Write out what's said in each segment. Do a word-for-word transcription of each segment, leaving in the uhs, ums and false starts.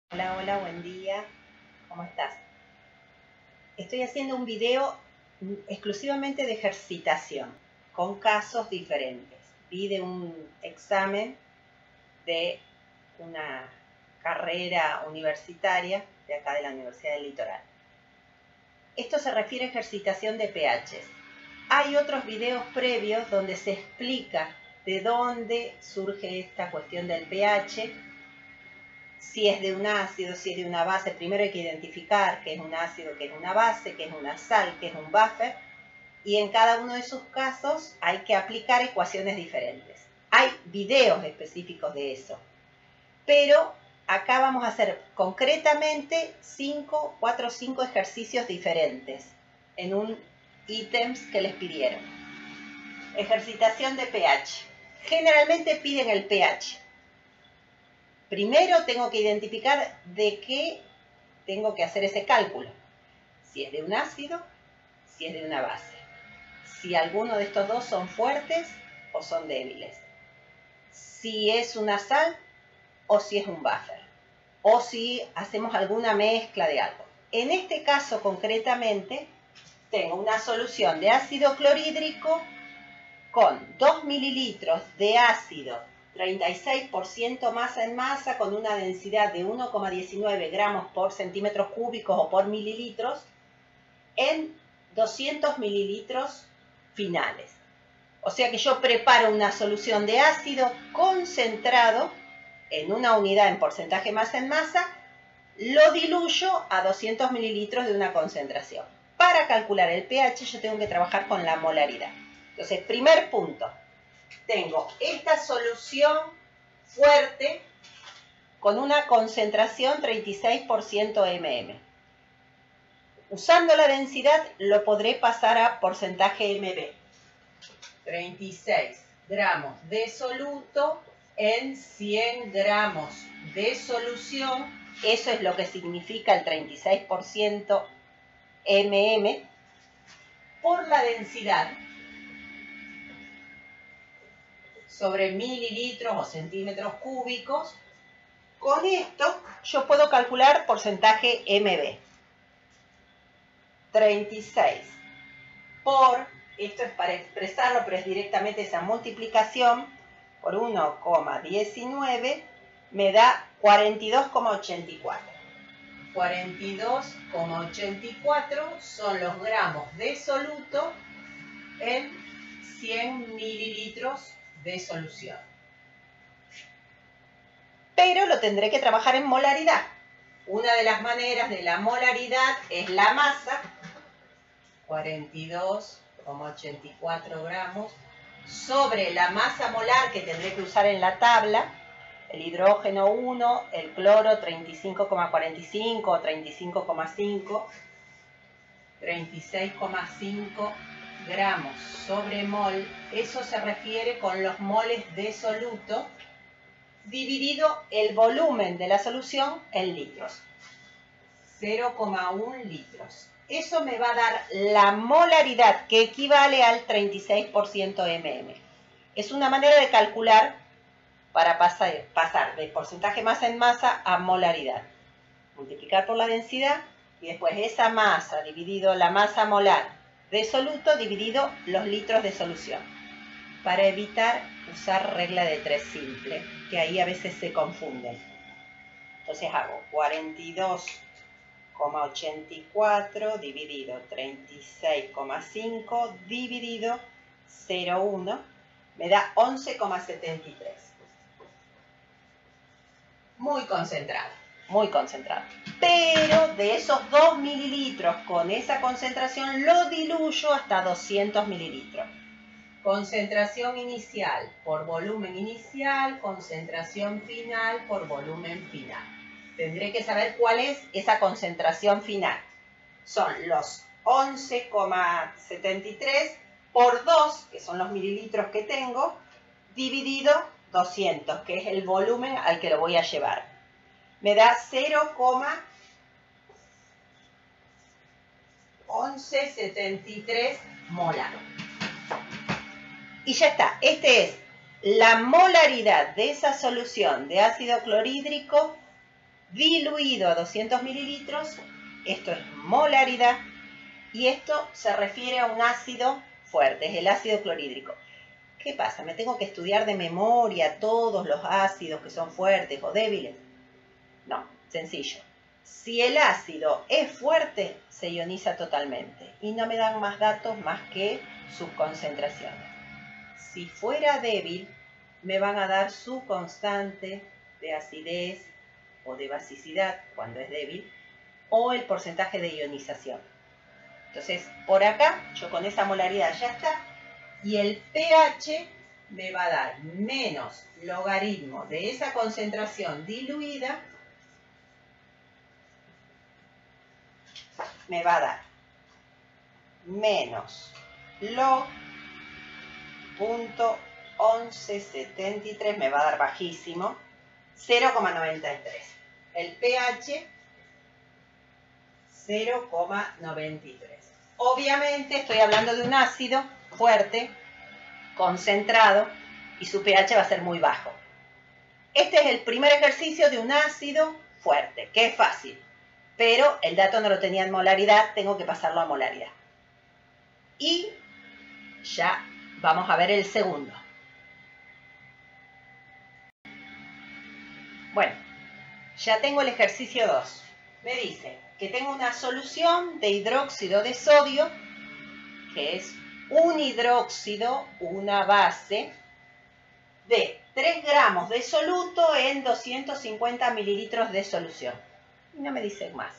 Hola, hola, buen día. ¿Cómo estás? Estoy haciendo un video exclusivamente de ejercitación, con casos diferentes. Vi de un examen de una carrera universitaria de acá de la Universidad del Litoral. Esto se refiere a ejercitación de pHs. Hay otros videos previos donde se explica de dónde surge esta cuestión del pH, si es de un ácido, si es de una base. Primero hay que identificar qué es un ácido, qué es una base, qué es una sal, qué es un buffer, y en cada uno de sus casos hay que aplicar ecuaciones diferentes. Hay videos específicos de eso, pero acá vamos a hacer concretamente cinco, cuatro o cinco ejercicios diferentes en un ítems que les pidieron. Ejercitación de pH. Generalmente piden el pH. Primero tengo que identificar de qué tengo que hacer ese cálculo. Si es de un ácido, si es de una base. Si alguno de estos dos son fuertes o son débiles. Si es una sal o si es un buffer. O si hacemos alguna mezcla de algo. En este caso concretamente tengo una solución de ácido clorhídrico con dos mililitros de ácido, treinta y seis por ciento masa en masa, con una densidad de uno coma diecinueve gramos por centímetros cúbicos o por mililitros, en doscientos mililitros finales. O sea que yo preparo una solución de ácido concentrado en una unidad en porcentaje masa en masa, lo diluyo a doscientos mililitros de una concentración. Para calcular el pH yo tengo que trabajar con la molaridad. Entonces, primer punto, tengo esta solución fuerte con una concentración treinta y seis por ciento mm. Usando la densidad lo podré pasar a porcentaje M B. treinta y seis gramos de soluto en cien gramos de solución. Eso es lo que significa el treinta y seis por ciento mm por la densidad sobre mililitros o centímetros cúbicos. Con esto yo puedo calcular porcentaje M B. treinta y seis por, esto es para expresarlo, pero es directamente esa multiplicación por uno coma diecinueve, me da cuarenta y dos coma ochenta y cuatro. cuarenta y dos coma ochenta y cuatro son los gramos de soluto en cien mililitros de solución. Pero lo tendré que trabajar en molaridad. Una de las maneras de la molaridad es la masa, cuarenta y dos coma ochenta y cuatro gramos, sobre la masa molar que tendré que usar en la tabla, el hidrógeno uno, el cloro treinta y cinco coma cuarenta y cinco o treinta y cinco coma cinco, treinta y seis coma cinco gramos sobre mol. Eso se refiere con los moles de soluto, dividido el volumen de la solución en litros. cero coma uno litros. Eso me va a dar la molaridad, que equivale al treinta y seis por ciento mm. Es una manera de calcular para pasar, pasar de porcentaje masa en masa a molaridad. Multiplicar por la densidad y después esa masa dividido la masa molar de soluto dividido los litros de solución. Para evitar usar regla de tres simple, que ahí a veces se confunden. Entonces hago cuarenta y dos coma ochenta y cuatro dividido treinta y seis coma cinco dividido cero coma uno, me da once coma setenta y tres. Muy concentrado, muy concentrado. Pero de esos dos mililitros con esa concentración lo diluyo hasta doscientos mililitros. Concentración inicial por volumen inicial, concentración final por volumen final. Tendré que saber cuál es esa concentración final. Son los once coma setenta y tres por dos, que son los mililitros que tengo, dividido doscientos, que es el volumen al que lo voy a llevar. Me da cero coma once setenta y tres molar. Y ya está. Este es la molaridad de esa solución de ácido clorhídrico diluido a doscientos mililitros, esto es molaridad, y esto se refiere a un ácido fuerte, es el ácido clorhídrico. ¿Qué pasa? ¿Me tengo que estudiar de memoria todos los ácidos que son fuertes o débiles? No, sencillo. Si el ácido es fuerte, se ioniza totalmente y no me dan más datos más que sus concentraciones. Si fuera débil, me van a dar su constante de acidez o de basicidad cuando es débil, o el porcentaje de ionización. Entonces, por acá, yo con esa molaridad ya está, y el pH me va a dar menos logaritmo de esa concentración diluida, me va a dar menos log punto once setenta y tres, me va a dar bajísimo, cero coma noventa y tres. El pH, cero coma noventa y tres. Obviamente estoy hablando de un ácido fuerte, concentrado, y su pH va a ser muy bajo. Este es el primer ejercicio de un ácido fuerte, que es fácil, pero el dato no lo tenía en molaridad, tengo que pasarlo a molaridad. Y ya vamos a ver el segundo. Bueno, ya tengo el ejercicio dos. Me dice que tengo una solución de hidróxido de sodio, que es un hidróxido, una base, de tres gramos de soluto en doscientos cincuenta mililitros de solución. Y no me dicen más.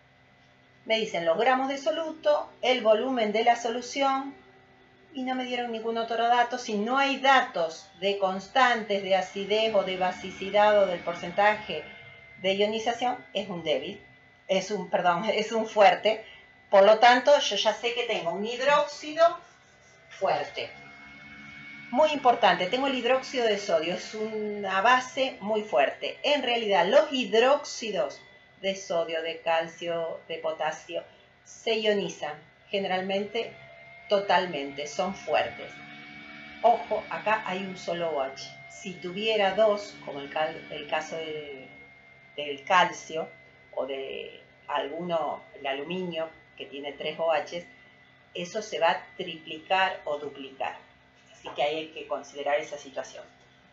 Me dicen los gramos de soluto, el volumen de la solución, y no me dieron ningún otro dato. Si no hay datos de constantes, de acidez o de basicidad o del porcentaje de ionización, es un débil. Es un, perdón, es un fuerte. Por lo tanto, yo ya sé que tengo un hidróxido fuerte. Muy importante, tengo el hidróxido de sodio, es una base muy fuerte. En realidad, los hidróxidos de sodio, de calcio, de potasio, se ionizan, generalmente totalmente, son fuertes. Ojo, acá hay un solo OH. Si tuviera dos, como el, cal, el caso de, del calcio, o de alguno, el aluminio, que tiene tres OHs, eso se va a triplicar o duplicar. Así que hay que considerar esa situación.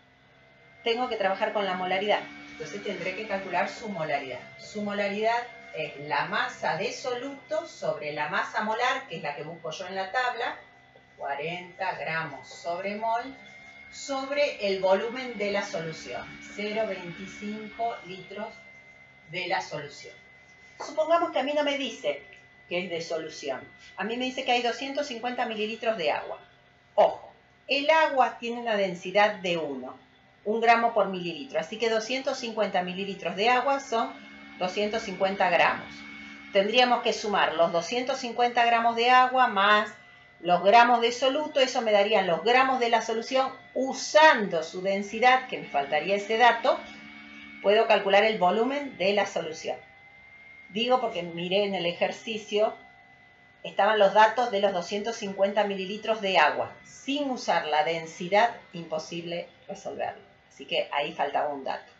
Tengo que trabajar con la molaridad, entonces tendré que calcular su molaridad. Su molaridad es la masa de soluto sobre la masa molar, que es la que busco yo en la tabla, cuarenta gramos sobre mol, sobre el volumen de la solución, cero coma veinticinco litros de la solución. Supongamos que a mí no me dice que es de solución. A mí me dice que hay doscientos cincuenta mililitros de agua. Ojo, el agua tiene una densidad de uno, un gramo por mililitro. Así que doscientos cincuenta mililitros de agua son doscientos cincuenta gramos. Tendríamos que sumar los doscientos cincuenta gramos de agua más los gramos de soluto. Eso me darían los gramos de la solución usando su densidad, que me faltaría ese dato. Puedo calcular el volumen de la solución. Digo porque miré en el ejercicio, estaban los datos de los doscientos cincuenta mililitros de agua. Sin usar la densidad, imposible resolverlo. Así que ahí faltaba un dato.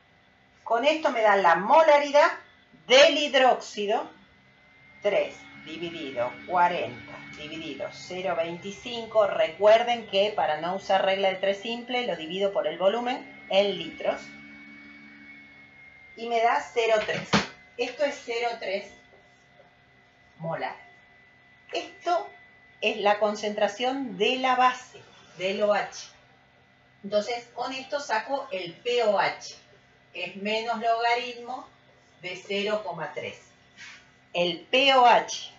Con esto me da la molaridad del hidróxido, tres dividido cuarenta dividido cero coma veinticinco. Recuerden que para no usar regla de tres simple, lo divido por el volumen en litros. Y me da cero coma tres. Esto es cero coma tres molar. Esto es la concentración de la base, del OH. Entonces, con esto saco el pOH, que es menos logaritmo de cero coma tres. El pOH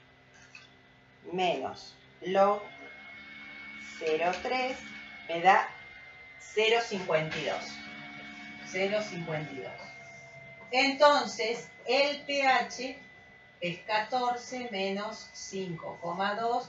menos log cero coma tres me da cero coma cincuenta y dos. cero coma cincuenta y dos. Entonces, el pH es catorce menos cinco coma dos.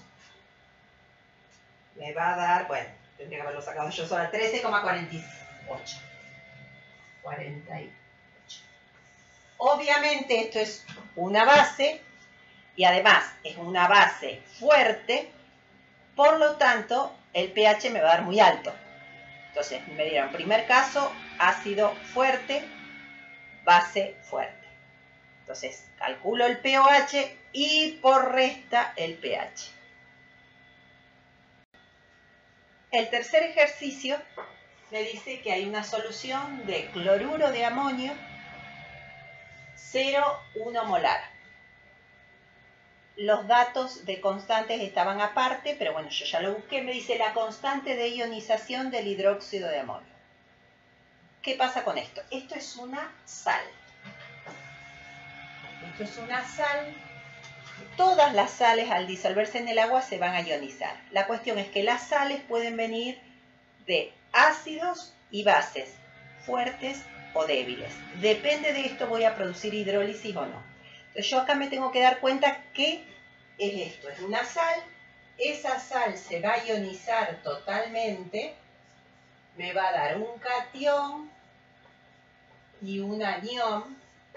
Me va a dar, bueno, tendría que haberlo sacado yo sola, trece coma cuarenta y ocho. cuarenta y ocho. Obviamente esto es una base y además es una base fuerte, por lo tanto el pH me va a dar muy alto. Entonces me dieron primer caso ácido fuerte, base fuerte. Entonces, calculo el pOH y por resta el pH. El tercer ejercicio me dice que hay una solución de cloruro de amonio cero coma uno molar. Los datos de constantes estaban aparte, pero bueno, yo ya lo busqué. Me dice la constante de ionización del hidróxido de amonio. ¿Qué pasa con esto? Esto es una sal. Esto es una sal. Todas las sales al disolverse en el agua se van a ionizar. La cuestión es que las sales pueden venir de ácidos y bases, fuertes o débiles. Depende de esto voy a producir hidrólisis o no. Entonces yo acá me tengo que dar cuenta que es esto, es una sal. Esa sal se va a ionizar totalmente, me va a dar un catión y un anión.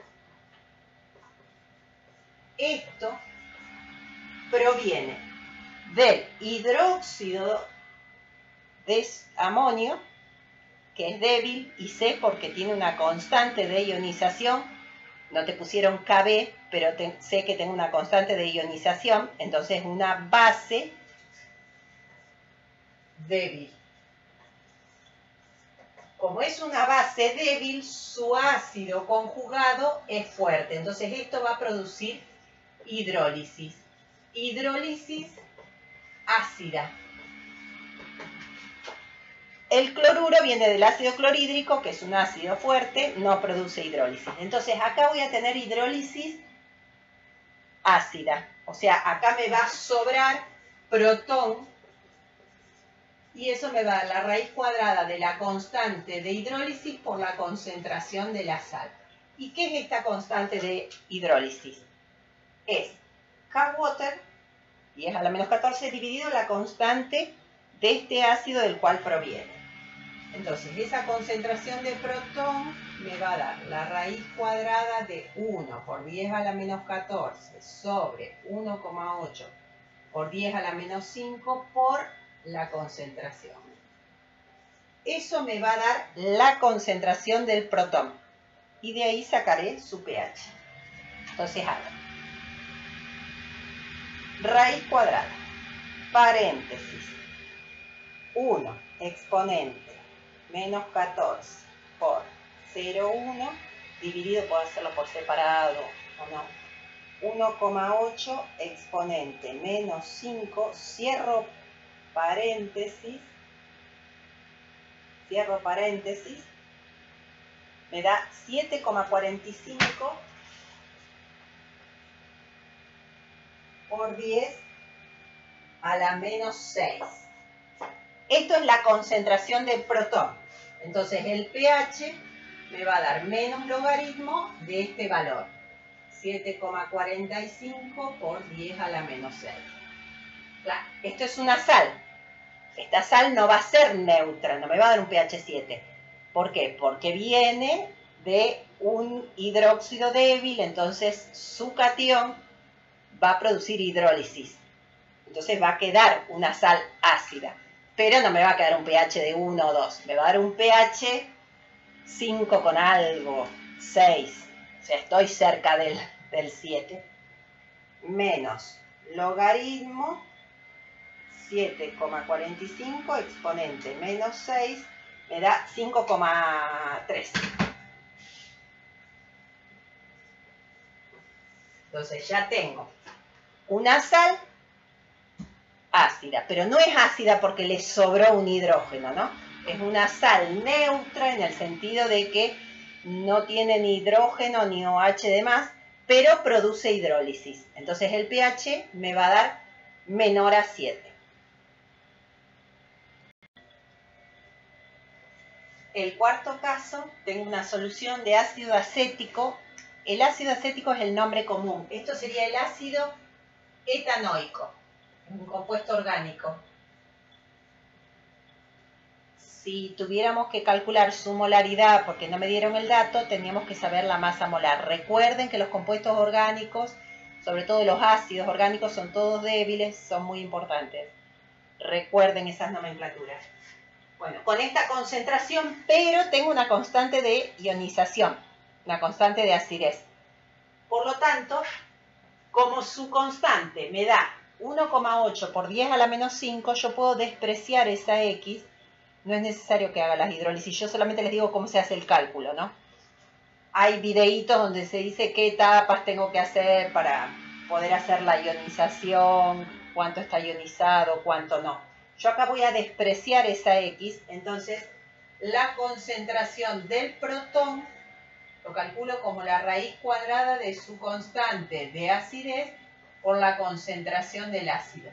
Esto proviene del hidróxido de amonio, que es débil, y sé porque tiene una constante de ionización. No te pusieron K B, pero te, sé que tengo una constante de ionización, entonces una base débil. Como es una base débil, su ácido conjugado es fuerte, entonces esto va a producir hidrólisis. Hidrólisis ácida. El cloruro viene del ácido clorhídrico, que es un ácido fuerte, no produce hidrólisis. Entonces acá voy a tener hidrólisis ácida. O sea, acá me va a sobrar protón y eso me va a dar la raíz cuadrada de la constante de hidrólisis por la concentración de la sal. ¿Y qué es esta constante de hidrólisis? Es K-water, diez a la menos catorce, dividido la constante de este ácido del cual proviene. Entonces, esa concentración de protón me va a dar la raíz cuadrada de uno por diez a la menos catorce sobre uno coma ocho por diez a la menos cinco por la concentración. Eso me va a dar la concentración del protón. Y de ahí sacaré su pH. Entonces hago raíz cuadrada, paréntesis, uno exponente menos catorce por cero coma uno, dividido, puedo hacerlo por separado o no, uno coma ocho exponente menos cinco, cierro paréntesis, cierro paréntesis, me da siete coma cuarenta y cinco por diez a la menos seis. Esto es la concentración del protón. Entonces el pH me va a dar menos logaritmo de este valor. siete coma cuarenta y cinco por diez a la menos seis. Claro, esto es una sal. Esta sal no va a ser neutra, no me va a dar un pH siete. ¿Por qué? Porque viene de un hidróxido débil, entonces su catión va a producir hidrólisis. Entonces va a quedar una sal ácida. Pero no me va a quedar un pH de uno o dos. Me va a dar un pH cinco con algo, seis. O sea, estoy cerca del, del siete. Menos logaritmo siete coma cuarenta y cinco exponente menos seis me da cinco coma tres. Entonces ya tengo una sal ácida, pero no es ácida porque le sobró un hidrógeno, ¿no? Es una sal neutra en el sentido de que no tiene ni hidrógeno ni OH de más, pero produce hidrólisis. Entonces el pH me va a dar menor a siete. El cuarto caso, tengo una solución de ácido acético. El ácido acético es el nombre común. Esto sería el ácido etanoico, un compuesto orgánico. Si tuviéramos que calcular su molaridad, porque no me dieron el dato, tendríamos que saber la masa molar. Recuerden que los compuestos orgánicos, sobre todo los ácidos orgánicos, son todos débiles, son muy importantes. Recuerden esas nomenclaturas. Bueno, con esta concentración, pero tengo una constante de ionización. una constante de acidez. Por lo tanto, como su constante me da uno coma ocho por diez a la menos cinco, yo puedo despreciar esa X. No es necesario que haga las hidrólisis, yo solamente les digo cómo se hace el cálculo, ¿no? Hay videitos donde se dice qué etapas tengo que hacer para poder hacer la ionización, cuánto está ionizado, cuánto no. Yo acá voy a despreciar esa X, entonces la concentración del protón lo calculo como la raíz cuadrada de su constante de acidez por la concentración del ácido.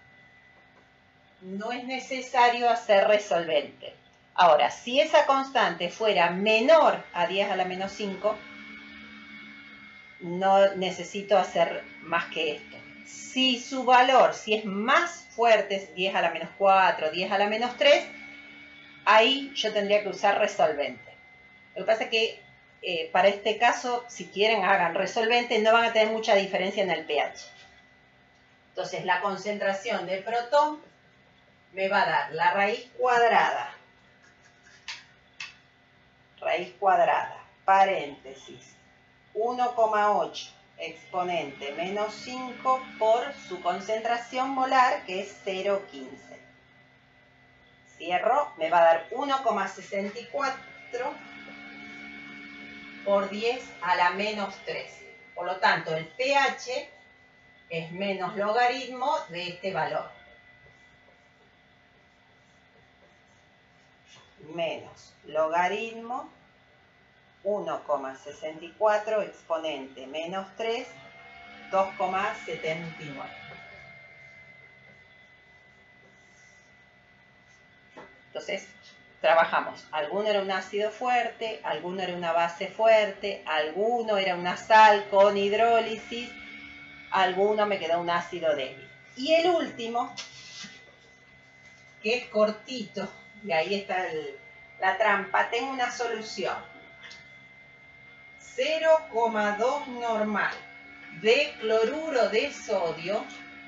No es necesario hacer resolvente. Ahora, si esa constante fuera menor a diez a la menos cinco, no necesito hacer más que esto. Si su valor, si es más fuerte, diez a la menos cuatro, diez a la menos tres, ahí yo tendría que usar resolvente. Lo que pasa es que eh, para este caso, si quieren hagan resolvente, no van a tener mucha diferencia en el pH. Entonces la concentración de protón me va a dar la raíz cuadrada, raíz cuadrada, paréntesis, uno coma ocho exponente menos cinco por su concentración molar, que es cero coma quince. Cierro, me va a dar uno coma sesenta y cuatro por diez a la menos tres. Por lo tanto, el pH es menos logaritmo de este valor. Menos logaritmo uno coma sesenta y cuatro exponente menos tres, dos coma setenta y nueve. Entonces, trabajamos. Alguno era un ácido fuerte, alguno era una base fuerte, alguno era una sal con hidrólisis, alguno me quedó un ácido débil. Y el último, que es cortito, y ahí está el, la trampa, tengo una solución. cero coma dos normal de cloruro de sodio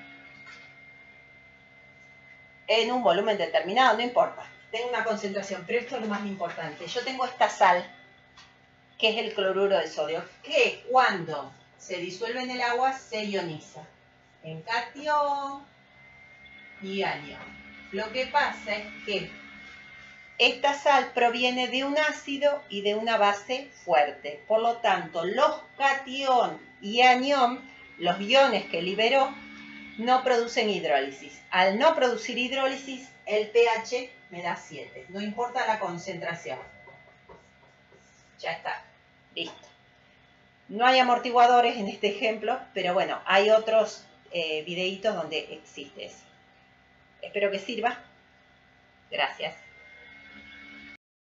en un volumen determinado, no importa. Tengo una concentración, pero esto es lo más importante. Yo tengo esta sal, que es el cloruro de sodio, que cuando se disuelve en el agua se ioniza en catión y anión. Lo que pasa es que esta sal proviene de un ácido y de una base fuerte. Por lo tanto, los catión y anión, los iones que liberó, no producen hidrólisis. Al no producir hidrólisis, el pH me da siete. No importa la concentración. Ya está. Listo. No hay amortiguadores en este ejemplo, pero bueno, hay otros eh, videitos donde existe eso. Espero que sirva. Gracias.